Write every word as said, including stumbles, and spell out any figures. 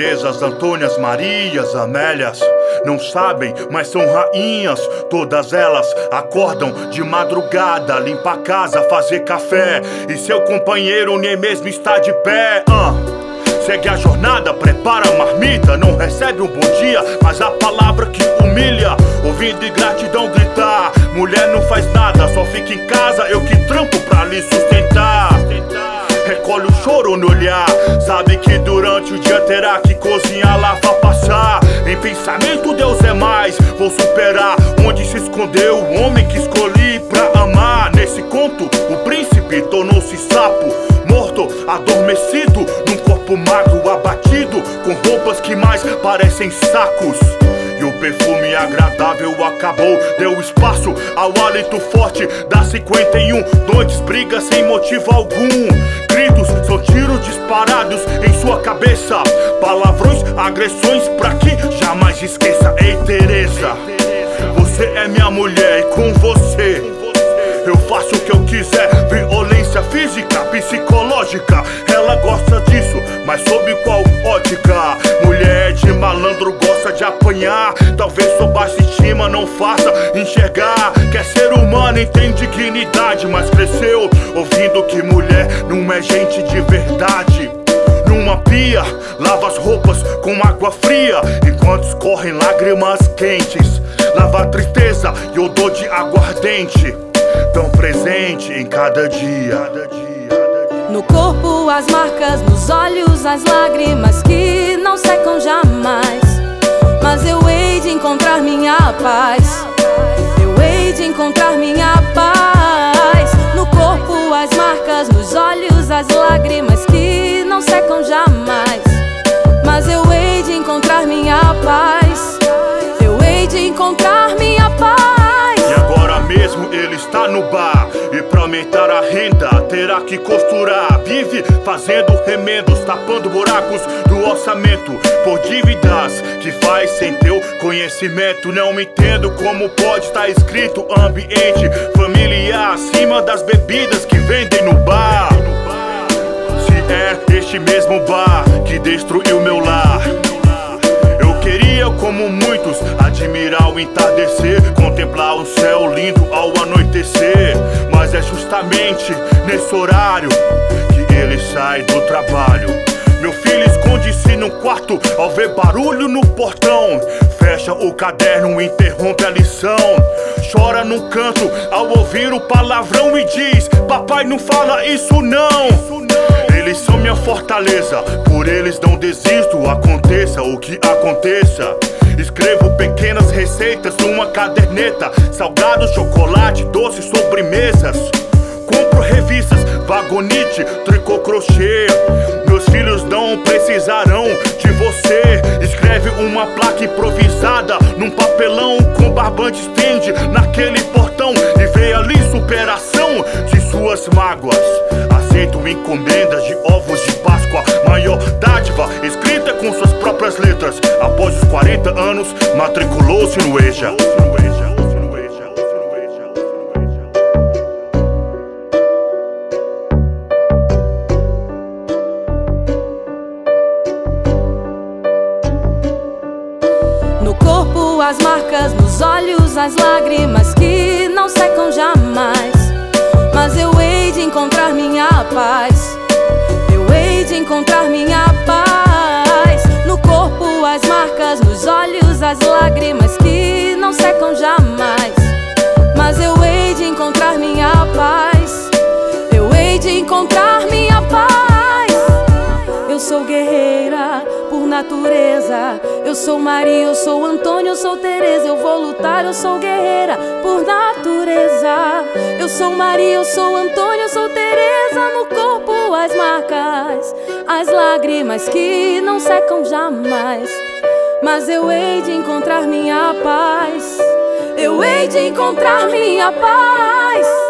Terezas, Antônias, Marias, Amélias. Não sabem, mas são rainhas. Todas elas acordam de madrugada, limpa a casa, fazer café, e seu companheiro nem mesmo está de pé. uh. Segue a jornada, prepara a marmita. Não recebe um bom dia, mas a palavra que humilha. Ouvindo ingratidão gritar: mulher não faz nada, só fica em casa, eu que trampo pra lhe sustentar. Recolhe o choro no olhar, sabe que durante o dia terá que cozinhar, lavar, passar. Em pensamento Deus é mais, vou superar onde se escondeu o homem que escolhi pra amar. Nesse conto o príncipe tornou-se sapo, morto, adormecido, num corpo magro, abatido, com roupas que mais parecem sacos. E o perfume agradável acabou, deu espaço ao hálito forte das cinquenta e um noites, brigas sem motivo algum. Gritos são tiros disparados em sua cabeça, palavrões, agressões pra que jamais esqueça. Ei, Tereza, você é minha mulher e com você eu faço o que eu quiser. Violência física, psicológica, ela gosta disso, mas sob qual ótica? Mulher de malandro gosta de apanhar, talvez sua baixa estima não faça enxergar que é ser humano e tem dignidade, mas cresceu ouvindo que mulher não é gente de verdade. Numa pia, lava as roupas com água fria, enquanto escorrem lágrimas quentes. Lava a tristeza e odor de aguardente, tão presente em cada dia. No corpo as marcas, nos olhos as lágrimas que não secam jamais. Mas eu hei de encontrar minha paz, eu hei de encontrar minha paz. No corpo as marcas, nos olhos as lágrimas que não secam jamais. Mas eu hei de encontrar minha paz, eu hei de encontrar minha paz. E agora mesmo ele está no bar, e pra aumentar a renda terá que costurar. Vive fazendo remendos, tapando buracos do orçamento por dívidas que faz sem teu conhecimento. Não entendo como pode estar escrito ambiente familiar acima das bebidas que vendem no bar. Se é este mesmo bar que destruiu meu lar, eu queria, como muitos, admirar o entardecer, contemplar um céu lindo ao anoitecer. Mas é justamente nesse horário que ele sai do trabalho. Meu filho esconde-se no quarto ao ver barulho no portão, fecha o caderno, interrompe a lição, chora num canto ao ouvir o palavrão e diz: papai, não fala isso não. Eles são minha fortaleza, por eles não desisto, aconteça o que aconteça. Escrevo pequenas receitas numa caderneta, salgado, chocolate, doces, sobremesas. Compro revistas, vagonite, tricô, crochê. Meus filhos não precisarão de você. Escreve uma placa improvisada num papelão com barbante, estende naquele portão e vê ali superação de suas mágoas. Aceito encomendas de ovos de Páscoa, maior dádiva escrita com suas próprias letras. Após os quarenta anos, matriculou-se no EJA. No corpo as marcas, nos olhos as lágrimas que não secam jamais. Mas eu hei de encontrar minha paz, eu hei de encontrar minha paz. No corpo as marcas, nos olhos as lágrimas que não secam jamais. Mas eu hei de encontrar minha paz, eu hei de encontrar minha paz. Eu sou guerreira por natureza, eu sou Maria, eu sou Antônio, eu sou Tereza. Eu vou lutar, eu sou guerreira por natureza. Eu sou Maria, eu sou Antônio, eu sou Tereza. No corpo as marcas, as lágrimas que não secam jamais. Mas eu hei de encontrar minha paz, eu hei de encontrar minha paz.